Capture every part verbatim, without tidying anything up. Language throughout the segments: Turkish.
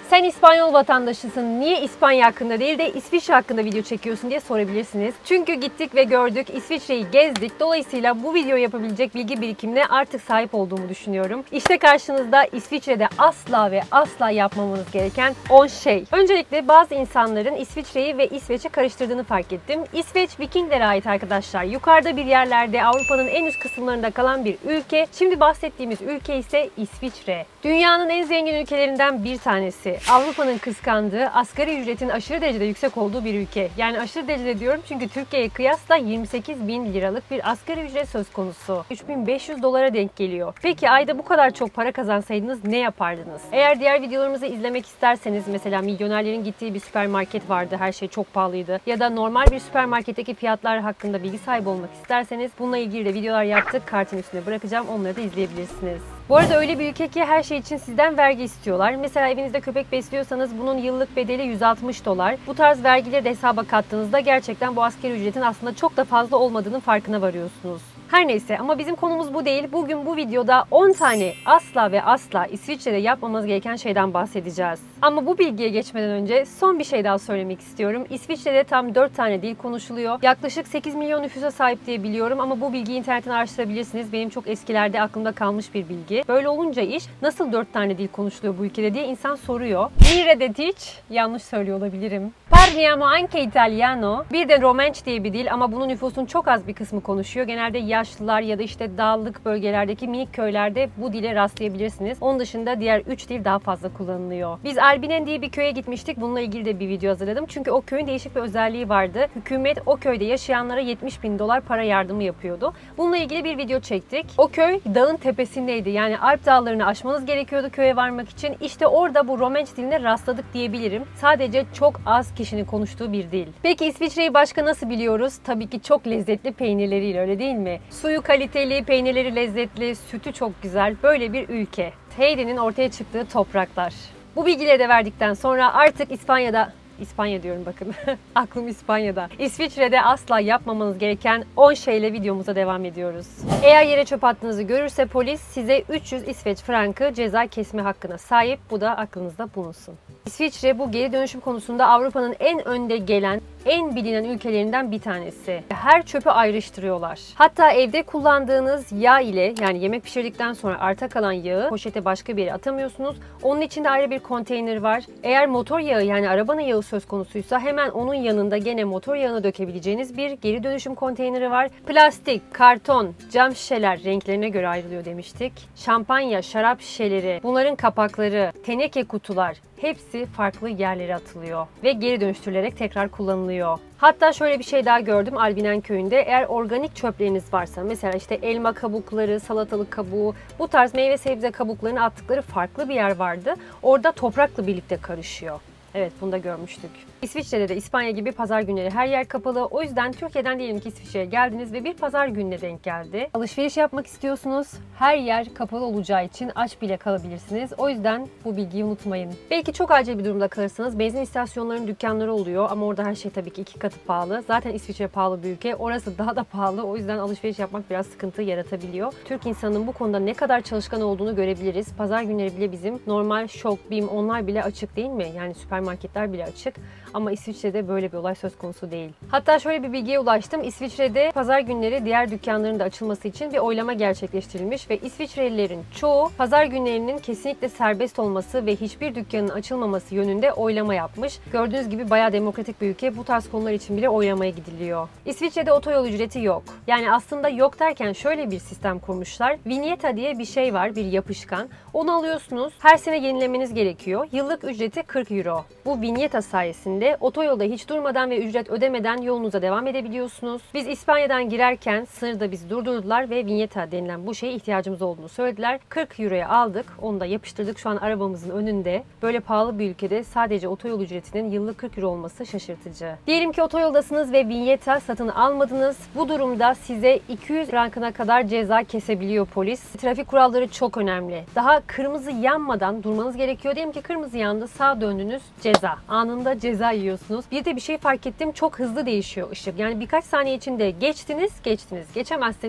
Sen İspanyol vatandaşısın, niye İspanya hakkında değil de İsviçre hakkında video çekiyorsun diye sorabilirsiniz. Çünkü gittik ve gördük, İsviçre'yi gezdik. Dolayısıyla bu video yapabilecek bilgi birikimine artık sahip olduğumu düşünüyorum. İşte karşınızda İsviçre'de asla ve asla yapmamanız gereken on şey. Öncelikle bazı insanların İsviçre'yi ve İsveç'i karıştırdığını fark ettim. İsveç Vikinglere ait arkadaşlar. Yukarıda bir yerlerde Avrupa'nın en üst kısımlarında kalan bir ülke. Şimdi bahsettiğimiz ülke ise İsviçre. Dünyanın en zengin ülkelerinden bir tanesi. Avrupa'nın kıskandığı asgari ücretin aşırı derecede yüksek olduğu bir ülke. Yani aşırı derecede diyorum çünkü Türkiye'ye kıyasla yirmi sekiz bin liralık bir asgari ücret söz konusu. üç bin beş yüz dolara denk geliyor. Peki ayda bu kadar çok para kazansaydınız ne yapardınız? Eğer diğer videolarımızı izlemek isterseniz, mesela milyonерlerin gittiği bir süpermarket vardı, her şey çok pahalıydı. Ya da normal bir süpermarketteki fiyatlar hakkında bilgi sahibi olmak isterseniz bununla ilgili de videolar yaptık. Kartın üstüne bırakacağım, onları da izleyebilirsiniz. Bu arada öyle bir ülke ki her şey için sizden vergi istiyorlar. Mesela evinizde köpek besliyorsanız bunun yıllık bedeli yüz altmış dolar. Bu tarz vergileri de hesaba kattığınızda gerçekten bu asgari ücretin aslında çok da fazla olmadığının farkına varıyorsunuz. Her neyse, ama bizim konumuz bu değil. Bugün bu videoda on tane asla ve asla İsviçre'de yapmamanız gereken şeyden bahsedeceğiz. Ama bu bilgiye geçmeden önce son bir şey daha söylemek istiyorum. İsviçre'de tam dört tane dil konuşuluyor. Yaklaşık sekiz milyon nüfusa sahip diye biliyorum ama bu bilgiyi internetten araştırabilirsiniz. Benim çok eskilerde aklımda kalmış bir bilgi. Böyle olunca iş, nasıl dört tane dil konuşuluyor bu ülkede diye insan soruyor. Mi redetich, yanlış söylüyor olabilirim. Parliamo anche italiano. Bir de Romansh diye bir dil ama bunun nüfusun çok az bir kısmı konuşuyor. Genelde yaşlılar ya da işte dağlık bölgelerdeki minik köylerde bu dile rastlayabilirsiniz. Onun dışında diğer üç dil daha fazla kullanılıyor. Biz Albinen diye bir köye gitmiştik. Bununla ilgili de bir video hazırladım. Çünkü o köyün değişik bir özelliği vardı. Hükümet o köyde yaşayanlara yetmiş bin dolar para yardımı yapıyordu. Bununla ilgili bir video çektik. O köy dağın tepesindeydi. Yani Alp dağlarını aşmanız gerekiyordu köye varmak için. İşte orada bu Romansh diline rastladık diyebilirim. Sadece çok az kişinin konuştuğu bir dil. Peki İsviçre'yi başka nasıl biliyoruz? Tabii ki çok lezzetli peynirleriyle, öyle değil mi? Suyu kaliteli, peynirleri lezzetli, sütü çok güzel. Böyle bir ülke. Heidi'nin ortaya çıktığı topraklar. Bu bilgileri de verdikten sonra artık İspanya'da İspanya diyorum bakın. Aklım İspanya'da. İsviçre'de asla yapmamanız gereken on şeyle videomuza devam ediyoruz. Eğer yere çöp attığınızı görürse polis size üç yüz İsveç frankı ceza kesme hakkına sahip. Bu da aklınızda bulunsun. İsviçre bu geri dönüşüm konusunda Avrupa'nın en önde gelen, en bilinen ülkelerinden bir tanesi. Her çöpü ayrıştırıyorlar. Hatta evde kullandığınız yağ ile, yani yemek pişirdikten sonra arta kalan yağı poşete başka bir yere atamıyorsunuz. Onun içinde ayrı bir konteyner var. Eğer motor yağı, yani arabanın yağı söz konusuysa hemen onun yanında gene motor yağını dökebileceğiniz bir geri dönüşüm konteyneri var. Plastik, karton, cam şişeler renklerine göre ayrılıyor demiştik. Şampanya, şarap şişeleri, bunların kapakları, teneke kutular, hepsi farklı yerlere atılıyor ve geri dönüştürülerek tekrar kullanılıyor. Hatta şöyle bir şey daha gördüm Albinen köyünde. Eğer organik çöpleriniz varsa, mesela işte elma kabukları, salatalık kabuğu, bu tarz meyve sebze kabuklarını attıkları farklı bir yer vardı. Orada toprakla birlikte karışıyor. Evet, bunu da görmüştük. İsviçre'de de İspanya gibi pazar günleri her yer kapalı. O yüzden Türkiye'den diyelim ki İsviçre'ye geldiniz ve bir pazar gününe denk geldi. Alışveriş yapmak istiyorsunuz. Her yer kapalı olacağı için aç bile kalabilirsiniz. O yüzden bu bilgiyi unutmayın. Belki çok acil bir durumda kalırsanız benzin istasyonlarının dükkanları oluyor ama orada her şey tabii ki iki katı pahalı. Zaten İsviçre pahalı bir ülke. Orası daha da pahalı. O yüzden alışveriş yapmak biraz sıkıntı yaratabiliyor. Türk insanının bu konuda ne kadar çalışkan olduğunu görebiliriz. Pazar günleri bile bizim normal Şok, BİM, onlar bile açık değil mi? Yani süpermarketler bile açık. Ama İsviçre'de böyle bir olay söz konusu değil. Hatta şöyle bir bilgiye ulaştım. İsviçre'de pazar günleri diğer dükkanların da açılması için bir oylama gerçekleştirilmiş ve İsviçrelilerin çoğu pazar günlerinin kesinlikle serbest olması ve hiçbir dükkanın açılmaması yönünde oylama yapmış. Gördüğünüz gibi bayağı demokratik bir ülke. Bu tarz konular için bile oylamaya gidiliyor. İsviçre'de otoyol ücreti yok. Yani aslında yok derken şöyle bir sistem kurmuşlar. Vignetta diye bir şey var, bir yapışkan. Onu alıyorsunuz. Her sene yenilemeniz gerekiyor. Yıllık ücreti kırk euro. Bu Vignetta sayesinde otoyolda hiç durmadan ve ücret ödemeden yolunuza devam edebiliyorsunuz. Biz İspanya'dan girerken sınırda bizi durdurdular ve Vignetta denilen bu şeye ihtiyacımız olduğunu söylediler. kırk euroya aldık. Onu da yapıştırdık şu an arabamızın önünde. Böyle pahalı bir ülkede sadece otoyol ücretinin yıllık kırk euro olması şaşırtıcı. Diyelim ki otoyoldasınız ve Vignetta satın almadınız. Bu durumda size iki yüz frankına kadar ceza kesebiliyor polis. Trafik kuralları çok önemli. Daha kırmızı yanmadan durmanız gerekiyor. Diyelim ki kırmızı yandı, sağa döndünüz, ceza. Anında ceza yiyorsunuz. Bir de bir şey fark ettim, çok hızlı değişiyor ışık. Yani birkaç saniye içinde geçtiniz, geçtiniz. Geçemezseniz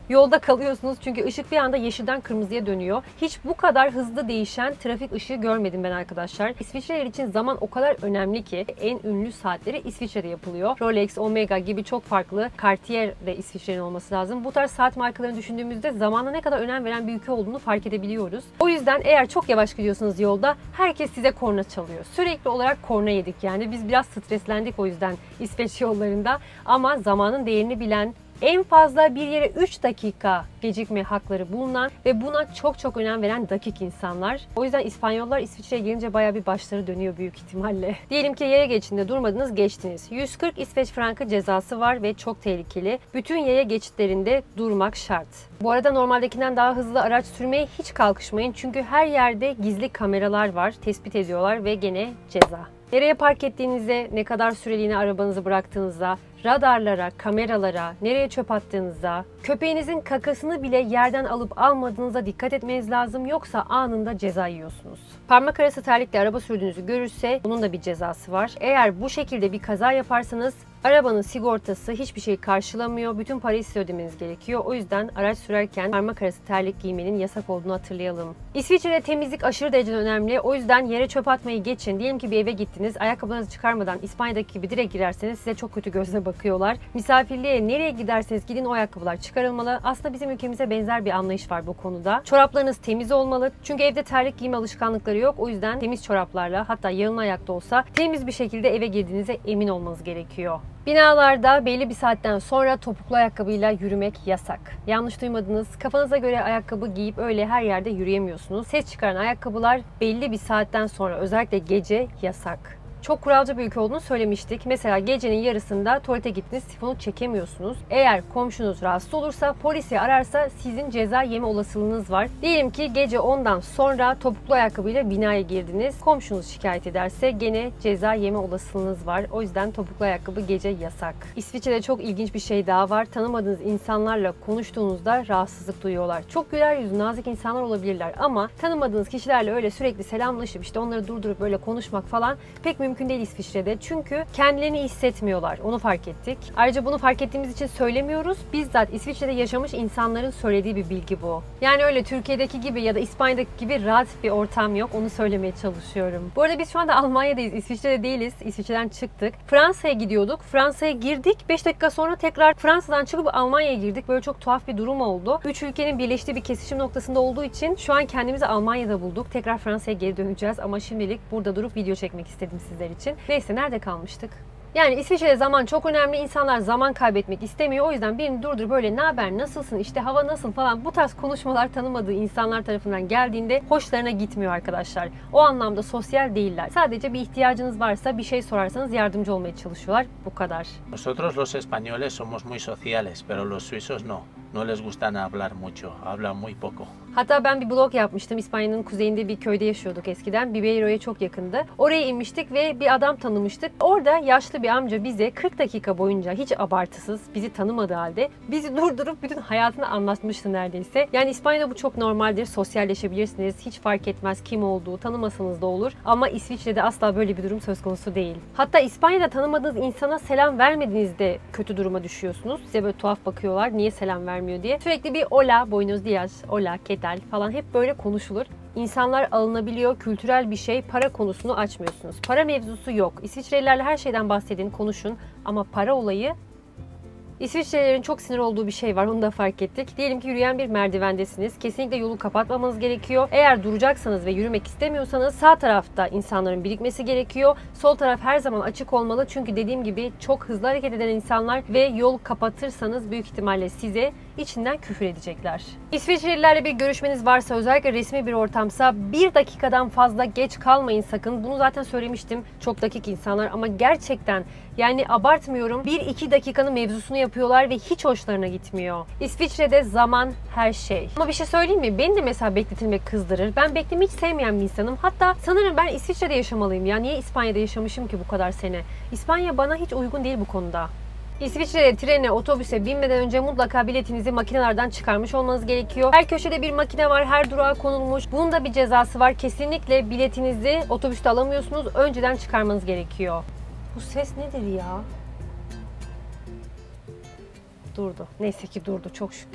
Yolda kalıyorsunuz çünkü ışık bir anda yeşilden kırmızıya dönüyor. Hiç bu kadar hızlı değişen trafik ışığı görmedim ben arkadaşlar. İsviçreliler için zaman o kadar önemli ki en ünlü saatleri İsviçre'de yapılıyor. Rolex, Omega gibi çok farklı, Cartier de İsviçre'nin olması lazım. Bu tarz saat markalarını düşündüğümüzde zamana ne kadar önem veren bir ülke olduğunu fark edebiliyoruz. O yüzden eğer çok yavaş gidiyorsanız yolda herkes size korna çalıyor. Sürekli olarak korna yedik yani. Biz biraz streslendik o yüzden İsveç yollarında. Ama zamanın değerini bilen, en fazla bir yere üç dakika gecikme hakları bulunan ve buna çok çok önem veren dakik insanlar. O yüzden İspanyollar İsviçre'ye gelince bayağı bir başları dönüyor büyük ihtimalle. Diyelim ki yaya geçidinde durmadınız, geçtiniz. yüz kırk İsveç frankı cezası var ve çok tehlikeli. Bütün yaya geçitlerinde durmak şart. Bu arada normaldekinden daha hızlı araç sürmeye hiç kalkışmayın. Çünkü her yerde gizli kameralar var. Tespit ediyorlar ve gene ceza. Nereye park ettiğinize, ne kadar süreliğine arabanızı bıraktığınızda, radarlara, kameralara, nereye çöp attığınıza, köpeğinizin kakasını bile yerden alıp almadığınıza dikkat etmeniz lazım. Yoksa anında ceza yiyorsunuz. Parmak arası terlikle araba sürdüğünüzü görürse bunun da bir cezası var. Eğer bu şekilde bir kaza yaparsanız arabanın sigortası hiçbir şey karşılamıyor. Bütün parayı size ödemeniz gerekiyor. O yüzden araç sürerken parmak arası terlik giymenin yasak olduğunu hatırlayalım. İsviçre'de temizlik aşırı derecede önemli. O yüzden yere çöp atmayı geçin. Diyelim ki bir eve gittiniz. Ayakkabılarınızı çıkarmadan İspanya'daki gibi direkt girerseniz size çok kötü gözle bakıyorlar. Misafirliğe nereye giderseniz gidin o ayakkabılar çıkarılmalı. Aslında bizim ülkemize benzer bir anlayış var bu konuda. Çoraplarınız temiz olmalı. Çünkü evde terlik giyme alışkanlıkları yok. O yüzden temiz çoraplarla, hatta yalın ayakta olsa temiz bir şekilde eve girdiğinize emin olmanız gerekiyor. Binalarda belli bir saatten sonra topuklu ayakkabıyla yürümek yasak. Yanlış duymadınız. Kafanıza göre ayakkabı giyip öyle her yerde yürüyemiyorsunuz. Ses çıkaran ayakkabılar belli bir saatten sonra, özellikle gece, yasak. Çok kuralcı bir ülke olduğunu söylemiştik. Mesela gecenin yarısında tuvalete gittiniz, sifonu çekemiyorsunuz. Eğer komşunuz rahatsız olursa, polisi ararsa sizin ceza yeme olasılığınız var. Diyelim ki gece ondan sonra topuklu ayakkabıyla binaya girdiniz. Komşunuz şikayet ederse gene ceza yeme olasılığınız var. O yüzden topuklu ayakkabı gece yasak. İsviçre'de çok ilginç bir şey daha var. Tanımadığınız insanlarla konuştuğunuzda rahatsızlık duyuyorlar. Çok güler yüzlü, nazik insanlar olabilirler ama tanımadığınız kişilerle öyle sürekli selamlaşıp işte onları durdurup böyle konuşmak falan pek mümkün Mümkün değil İsviçre'de. Çünkü kendilerini hissetmiyorlar. Onu fark ettik. Ayrıca bunu fark ettiğimiz için söylemiyoruz. Bizzat İsviçre'de yaşamış insanların söylediği bir bilgi bu. Yani öyle Türkiye'deki gibi ya da İspanya'daki gibi rahat bir ortam yok. Onu söylemeye çalışıyorum. Bu arada biz şu anda Almanya'dayız. İsviçre'de değiliz. İsviçre'den çıktık. Fransa'ya gidiyorduk. Fransa'ya girdik. beş dakika sonra tekrar Fransa'dan çıkıp Almanya'ya girdik. Böyle çok tuhaf bir durum oldu. Üç ülkenin birleştiği bir kesişim noktasında olduğu için şu an kendimizi Almanya'da bulduk. Tekrar Fransa'ya geri döneceğiz ama şimdilik burada durup video çekmek istedim sizler için. Neyse, nerede kalmıştık? Yani İsviçre'de zaman çok önemli. İnsanlar zaman kaybetmek istemiyor. O yüzden birini durdurup böyle ne haber, nasılsın, işte hava nasıl falan bu tarz konuşmalar tanımadığı insanlar tarafından geldiğinde hoşlarına gitmiyor arkadaşlar. O anlamda sosyal değiller. Sadece bir ihtiyacınız varsa bir şey sorarsanız yardımcı olmaya çalışıyorlar. Bu kadar. Nosotros los españoles somos muy sociales, pero los suizos no. No les gustan hablar mucho, hablan muy poco. Hatta ben bir blog yapmıştım. İspanya'nın kuzeyinde bir köyde yaşıyorduk eskiden. Bibeiro'ya çok yakındı. Oraya inmiştik ve bir adam tanımıştık. Orada yaşlı bir amca bize kırk dakika boyunca hiç abartısız, bizi tanımadığı halde bizi durdurup bütün hayatını anlatmıştı neredeyse. Yani İspanya'da bu çok normaldir. Sosyalleşebilirsiniz. Hiç fark etmez kim olduğu, tanımasanız da olur. Ama İsviçre'de asla böyle bir durum söz konusu değil. Hatta İspanya'da tanımadığınız insana selam vermediğinizde kötü duruma düşüyorsunuz. Size böyle tuhaf bakıyorlar. Niye selam vermiyor diye. Sürekli bir hola, buenos días, hola, ¿qué tal falan hep böyle konuşulur. İnsanlar alınabiliyor, kültürel bir şey, para konusunu açmıyorsunuz. Para mevzusu yok. İsviçrelilerle her şeyden bahsedin, konuşun ama para olayı. İsviçrelilerin çok sinir olduğu bir şey var, onu da fark ettik. Diyelim ki yürüyen bir merdivendesiniz. Kesinlikle yolu kapatmamanız gerekiyor. Eğer duracaksanız ve yürümek istemiyorsanız sağ tarafta insanların birikmesi gerekiyor. Sol taraf her zaman açık olmalı. Çünkü dediğim gibi çok hızlı hareket eden insanlar ve yol kapatırsanız büyük ihtimalle size içinden küfür edecekler. İsviçrelilerle bir görüşmeniz varsa, özellikle resmi bir ortamsa bir dakikadan fazla geç kalmayın sakın. Bunu zaten söylemiştim. Çok dakik insanlar ama gerçekten yani abartmıyorum. bir iki dakikanın mevzusunu yapıyorlar ve hiç hoşlarına gitmiyor. İsviçre'de zaman her şey. Ama bir şey söyleyeyim mi? Beni de mesela bekletilmek kızdırır. Ben beklemeyi hiç sevmeyen bir insanım. Hatta sanırım ben İsviçre'de yaşamalıyım ya. Niye İspanya'da yaşamışım ki bu kadar sene? İspanya bana hiç uygun değil bu konuda. İsviçre'de trene, otobüse binmeden önce mutlaka biletinizi makinelerden çıkarmış olmanız gerekiyor. Her köşede bir makine var, her durağa konulmuş. Bunun da bir cezası var. Kesinlikle biletinizi otobüste alamıyorsunuz. Önceden çıkarmanız gerekiyor. Bu ses nedir ya? Durdu. Neyse ki durdu, çok şükür.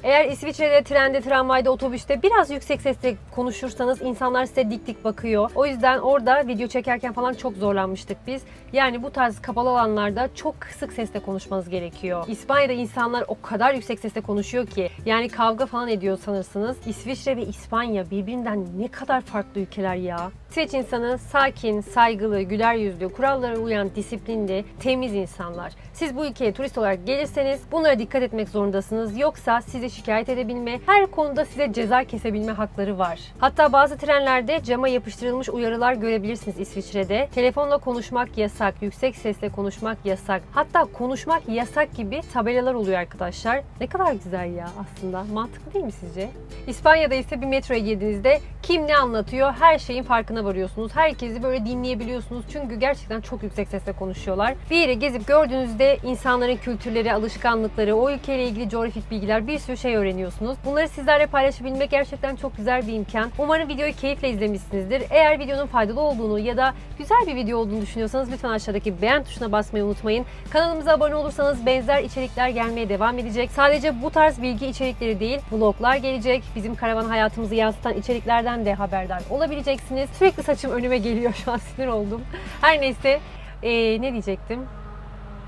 Eğer İsviçre'de, trende, tramvayda, otobüste biraz yüksek sesle konuşursanız insanlar size dik dik bakıyor. O yüzden orada video çekerken falan çok zorlanmıştık biz. Yani bu tarz kapalı alanlarda çok kısık sesle konuşmanız gerekiyor. İspanya'da insanlar o kadar yüksek sesle konuşuyor ki yani kavga falan ediyor sanırsınız. İsviçre ve İspanya birbirinden ne kadar farklı ülkeler ya. İsveç insanı sakin, saygılı, güler yüzlü, kurallara uyan, disiplinli, temiz insanlar. Siz bu ülkeye turist olarak gelirseniz bunlara dikkat etmek zorundasınız. Yoksa sizi şikayet edebilme, her konuda size ceza kesebilme hakları var. Hatta bazı trenlerde cama yapıştırılmış uyarılar görebilirsiniz İsviçre'de. Telefonla konuşmak yasak, yüksek sesle konuşmak yasak. Hatta konuşmak yasak gibi tabelalar oluyor arkadaşlar. Ne kadar güzel ya aslında. Mantıklı değil mi sizce? İspanya'da ise bir metroya girdiğinizde kim ne anlatıyor her şeyin farkına varıyorsunuz. Herkesi böyle dinleyebiliyorsunuz. Çünkü gerçekten çok yüksek sesle konuşuyorlar. Bir yeri gezip gördüğünüzde insanların kültürleri, alışkanlıkları, o ülkeyle ilgili coğrafik bilgiler, bir sürü şey öğreniyorsunuz. Bunları sizlerle paylaşabilmek gerçekten çok güzel bir imkan. Umarım videoyu keyifle izlemişsinizdir. Eğer videonun faydalı olduğunu ya da güzel bir video olduğunu düşünüyorsanız lütfen aşağıdaki beğen tuşuna basmayı unutmayın. Kanalımıza abone olursanız benzer içerikler gelmeye devam edecek. Sadece bu tarz bilgi içerikleri değil, vloglar gelecek. Bizim karavan hayatımızı yansıtan içeriklerden de haberdar olabileceksiniz. Sürekli saçım önüme geliyor, şu an sinir oldum. Her neyse, ee, ne diyecektim?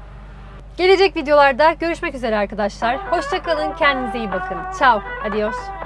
Gelecek videolarda görüşmek üzere arkadaşlar. Hoşça kalın, kendinize iyi bakın. Ciao, adios.